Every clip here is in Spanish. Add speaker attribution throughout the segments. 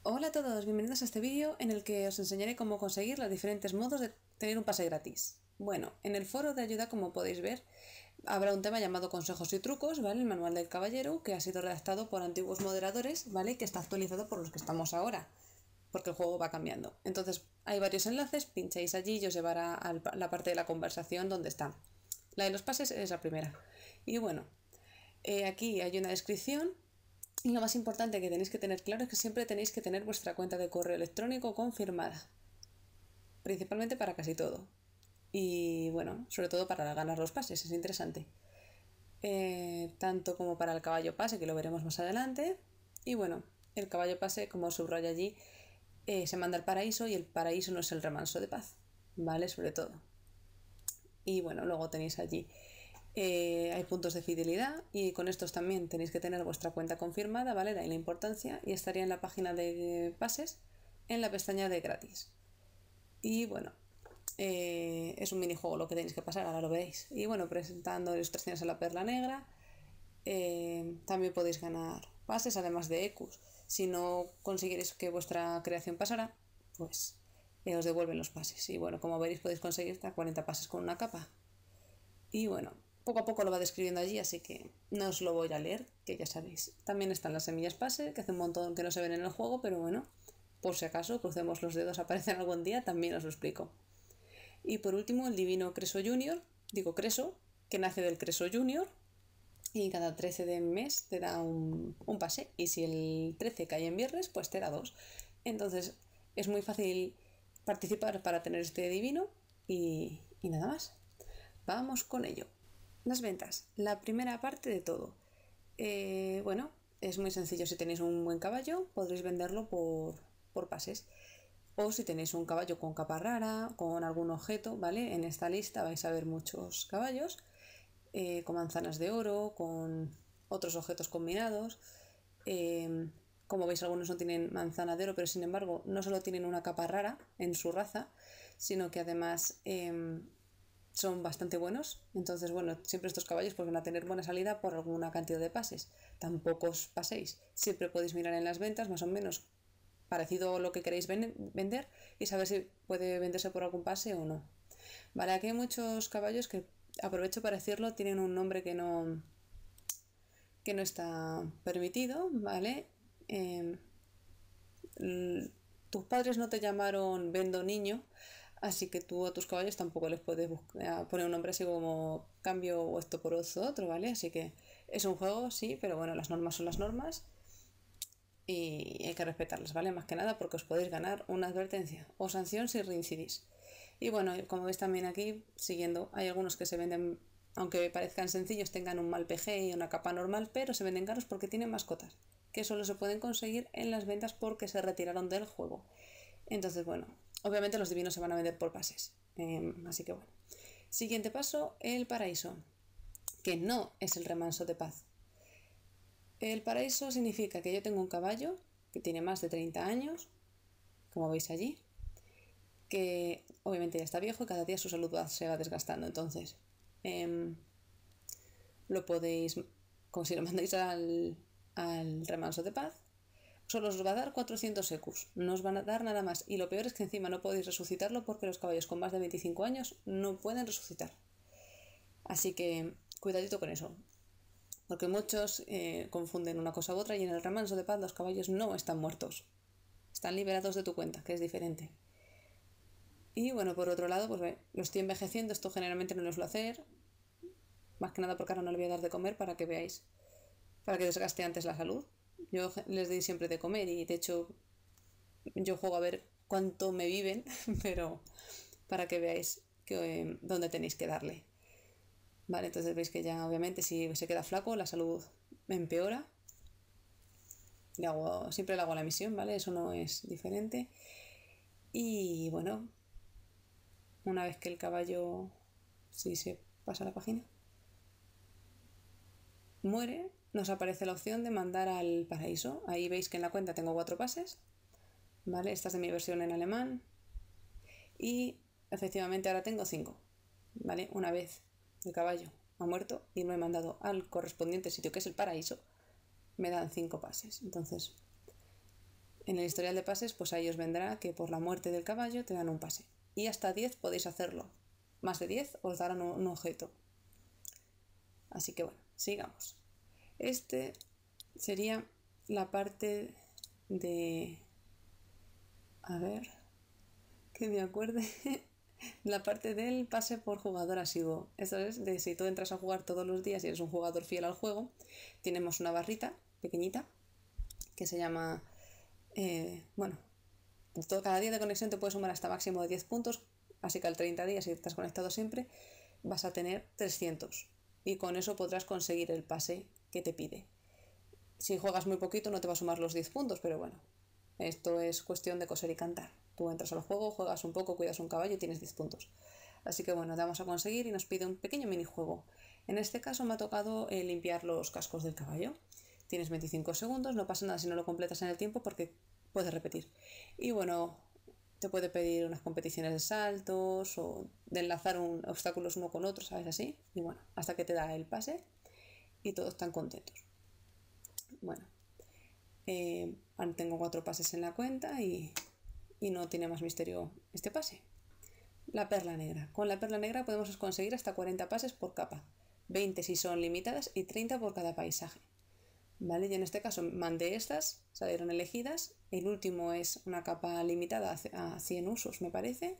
Speaker 1: Hola a todos, bienvenidos a este vídeo en el que os enseñaré cómo conseguir los diferentes modos de tener un pase gratis. Bueno, en el foro de ayuda, como podéis ver, habrá un tema llamado consejos y trucos, ¿vale? El manual del caballero, que ha sido redactado por antiguos moderadores, ¿vale? Y que está actualizado por los que estamos ahora, porque el juego va cambiando. Entonces, hay varios enlaces, pincháis allí y os llevará a la parte de la conversación donde está. La de los pases es la primera. Y bueno, aquí hay una descripción. Y lo más importante que tenéis que tener claro es que siempre tenéis que tener vuestra cuenta de correo electrónico confirmada. Principalmente para casi todo. Y bueno, sobre todo para ganar los pases, es interesante. Tanto como para el caballo pase, que lo veremos más adelante. Y bueno, el caballo pase, como subraya allí, se manda al paraíso y el paraíso no es el remanso de paz, ¿vale? Sobre todo. Y bueno, luego tenéis allí hay puntos de fidelidad y con estos también tenéis que tener vuestra cuenta confirmada, ¿vale? De ahí la importancia, y estaría en la página de pases, en la pestaña de gratis. Y bueno, es un minijuego lo que tenéis que pasar, ahora lo veréis. Y bueno, presentando ilustraciones a la perla negra, también podéis ganar pases, además de EQs. Si no consiguierais que vuestra creación pasara, pues os devuelven los pases. Y bueno, como veréis, podéis conseguir hasta 40 pases con una capa. Y bueno, poco a poco lo va describiendo allí, así que no os lo voy a leer, que ya sabéis. También están las semillas pase, que hace un montón que no se ven en el juego, pero bueno, por si acaso, crucemos los dedos, aparecen algún día, también os lo explico. Y por último, el divino Creso Junior, digo Creso, que nace del Creso Junior, y cada 13 de mes te da un pase, y si el 13 cae en viernes, pues te da dos. Entonces es muy fácil participar para tener este divino y nada más. Vamos con ello. Las ventas, la primera parte de todo. Bueno, es muy sencillo. Si tenéis un buen caballo, podréis venderlo por pases. O si tenéis un caballo con capa rara, con algún objeto, ¿vale? En esta lista vais a ver muchos caballos, con manzanas de oro, con otros objetos combinados. Como veis, algunos no tienen manzana de oro, pero sin embargo no solo tienen una capa rara en su raza, sino que además son bastante buenos. Entonces, bueno, siempre estos caballos pues, van a tener buena salida por alguna cantidad de pases. Tampoco os paséis. Siempre podéis mirar en las ventas, más o menos parecido a lo que queréis vender, y saber si puede venderse por algún pase o no. Vale, aquí hay muchos caballos que, aprovecho para decirlo, tienen un nombre que no está permitido, ¿vale? Tus padres no te llamaron Vendo Niño, así que tú a tus caballos tampoco les puedes poner un nombre así como cambio esto por otro, ¿vale? Así que es un juego, sí, pero bueno, las normas son las normas y hay que respetarlas, ¿vale? Más que nada porque os podéis ganar una advertencia o sanción si reincidís. Y bueno, como veis también aquí, siguiendo, hay algunos que se venden, aunque parezcan sencillos, tengan un mal PG y una capa normal, pero se venden caros porque tienen mascotas, que solo se pueden conseguir en las ventas porque se retiraron del juego. Entonces, bueno, obviamente los divinos se van a vender por pases. Así que bueno. Siguiente paso, el paraíso, que no es el remanso de paz. El paraíso significa que yo tengo un caballo que tiene más de 30 años, como veis allí, que obviamente ya está viejo y cada día su salud se va desgastando. Entonces, lo podéis, como si lo mandáis al remanso de paz, solo os va a dar 400 EQs, no os van a dar nada más. Y lo peor es que encima no podéis resucitarlo porque los caballos con más de 25 años no pueden resucitar. Así que cuidadito con eso, porque muchos confunden una cosa u otra, y en el remanso de paz los caballos no están muertos, están liberados de tu cuenta, que es diferente. Y bueno, por otro lado, pues lo estoy envejeciendo, esto generalmente no lo suelo hacer, más que nada porque ahora no le voy a dar de comer para que veáis, para que desgaste antes la salud. Yo les doy siempre de comer y de hecho yo juego a ver cuánto me viven, pero para que veáis dónde tenéis que darle. Vale, entonces veis que ya obviamente si se queda flaco la salud empeora. Siempre le hago la misión, ¿vale? Eso no es diferente. Y bueno, una vez que el caballo, si se pasa la página, muere, nos aparece la opción de mandar al paraíso. Ahí veis que en la cuenta tengo 4 pases, ¿vale? Esta es de mi versión en alemán. Y efectivamente ahora tengo 5, ¿vale? Una vez el caballo ha muerto y lo he mandado al correspondiente sitio, que es el paraíso, me dan 5 pases. Entonces, En el historial de pases, pues ahí os vendrá que por la muerte del caballo te dan un pase. Y hasta 10 podéis hacerlo. Más de 10 os darán un objeto. Así que bueno, sigamos. Este sería la parte de... A ver, que me acuerde. La parte del pase por jugador asiduo. Esto es de si tú entras a jugar todos los días y eres un jugador fiel al juego, tenemos una barrita pequeñita que se llama... bueno, cada día de conexión te puede sumar hasta máximo de 10 puntos, así que al 30 días, si estás conectado siempre, vas a tener 300 y con eso podrás conseguir el pase que te pide. Si juegas muy poquito no te va a sumar los 10 puntos, pero bueno, esto es cuestión de coser y cantar. Tú entras al juego, juegas un poco, cuidas un caballo y tienes 10 puntos. Así que bueno, vamos a conseguir y nos pide un pequeño minijuego. En este caso me ha tocado limpiar los cascos del caballo. Tienes 25 segundos, no pasa nada si no lo completas en el tiempo porque puedes repetir. Y bueno, te puede pedir unas competiciones de saltos o de enlazar obstáculos uno con otro, ¿sabes? Así. Y bueno, hasta que te da el pase y todos están contentos. Bueno, tengo 4 pases en la cuenta y no tiene más misterio este pase. La perla negra. Con la perla negra podemos conseguir hasta 40 pases por capa. 20 si son limitadas y 30 por cada paisaje. ¿Vale? Y en este caso mandé estas, salieron elegidas. El último es una capa limitada a 100 usos, me parece.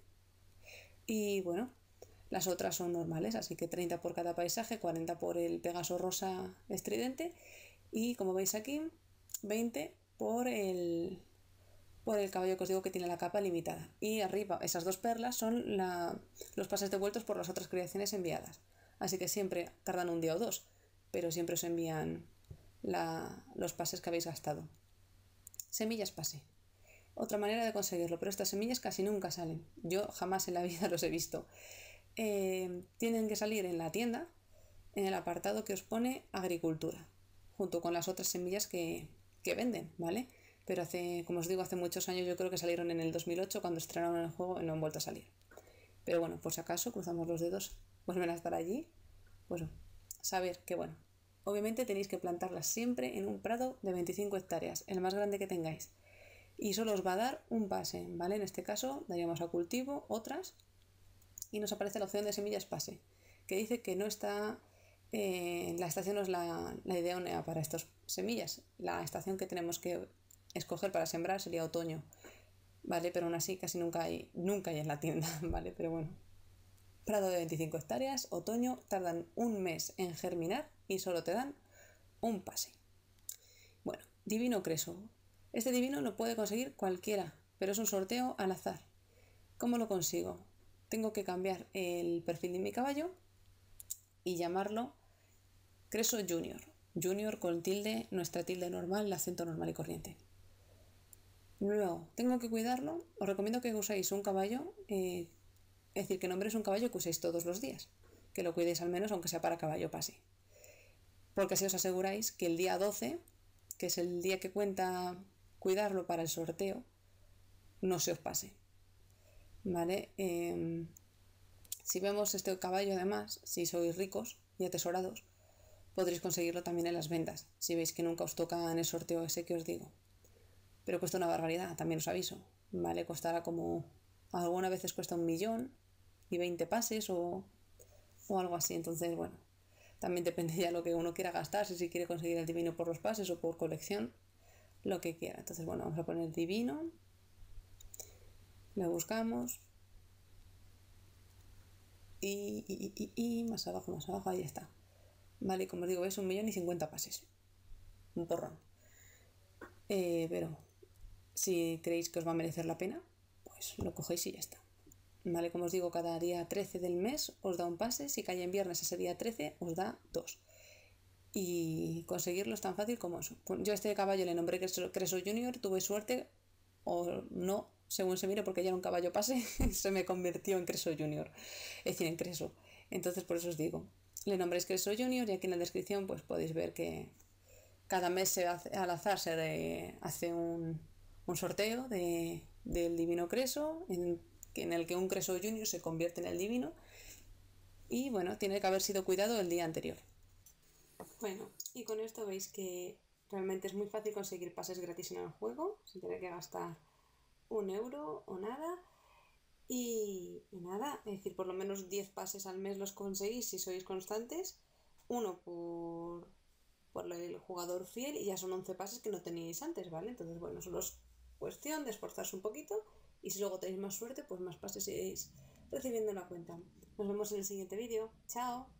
Speaker 1: Y bueno, las otras son normales, así que 30 por cada paisaje, 40 por el Pegaso rosa estridente. Y como veis aquí, 20 por el caballo que os digo que tiene la capa limitada. Y arriba, esas 2 perlas son los pases devueltos por las otras creaciones enviadas. Así que siempre tardan un día o 2, pero siempre os envían los pases que habéis gastado. Semillas pase. Otra manera de conseguirlo, pero estas semillas casi nunca salen. Yo jamás en la vida los he visto. Tienen que salir en la tienda, en el apartado que os pone agricultura, junto con las otras semillas que venden, ¿vale? Pero como os digo, hace muchos años, yo creo que salieron en el 2008 cuando estrenaron el juego y no han vuelto a salir. Pero bueno, por si acaso, cruzamos los dedos, vuelven a estar allí. Pues saber que bueno, obviamente tenéis que plantarlas siempre en un prado de 25 hectáreas, el más grande que tengáis. Y solo os va a dar un pase, ¿vale? En este caso daríamos a cultivo otras y nos aparece la opción de semillas pase, que dice que no está... la estación no es la idónea para estas semillas. La estación que tenemos que escoger para sembrar sería otoño, ¿vale? Pero aún así casi nunca hay en la tienda, ¿vale? Pero bueno. Prado de 25 hectáreas, otoño, tardan un mes en germinar y solo te dan un pase. Bueno, divino creso. Este divino lo puede conseguir cualquiera, pero es un sorteo al azar. ¿Cómo lo consigo? Tengo que cambiar el perfil de mi caballo y llamarlo Creso Junior. Junior con tilde, nuestra tilde normal, el acento normal y corriente. Luego, tengo que cuidarlo. Os recomiendo que uséis un caballo, es decir, que nombréis un caballo que uséis todos los días. Que lo cuidéis al menos, aunque sea para caballo pase. Porque así os aseguráis que el día 12, que es el día que cuenta cuidarlo para el sorteo, no se os pase. ¿Vale? Si vemos este caballo, además, si sois ricos y atesorados, podréis conseguirlo también en las ventas, si veis que nunca os toca en el sorteo ese que os digo. Pero cuesta una barbaridad, también os aviso, ¿vale? Costará como... Algunas veces cuesta 1.020.000 pases o algo así, entonces, bueno, también depende ya lo que uno quiera gastar, si quiere conseguir el divino por los pases o por colección, lo que quiera. Entonces, bueno, vamos a poner divino, lo buscamos y más abajo, ahí está. Vale, como os digo, veis 1.050.000 pases. Un porrón. Pero si creéis que os va a merecer la pena, pues lo cogéis y ya está. Vale, como os digo, cada día 13 del mes os da un pase. Si cae en viernes ese día 13 os da 2. Y conseguirlo es tan fácil como eso. Yo a este caballo le nombré Creso Junior, tuve suerte o no, según se mire, porque ya era un caballo pase, se me convirtió en Creso Junior. Es decir, en Creso. Entonces por eso os digo, le nombréis Creso Junior y aquí en la descripción pues podéis ver que cada mes al azar se hace un sorteo del divino Creso en el que un Creso Junior se convierte en el divino y bueno, tiene que haber sido cuidado el día anterior. Bueno, y con esto veis que Realmente es muy fácil conseguir pases gratis en el juego, sin tener que gastar 1 euro o nada. Y nada, es decir, por lo menos 10 pases al mes los conseguís si sois constantes. Uno por el jugador fiel y ya son 11 pases que no teníais antes, ¿vale? Entonces, bueno, solo es cuestión de esforzarse un poquito y si luego tenéis más suerte, pues más pases iréis recibiendo en la cuenta. Nos vemos en el siguiente vídeo. ¡Chao!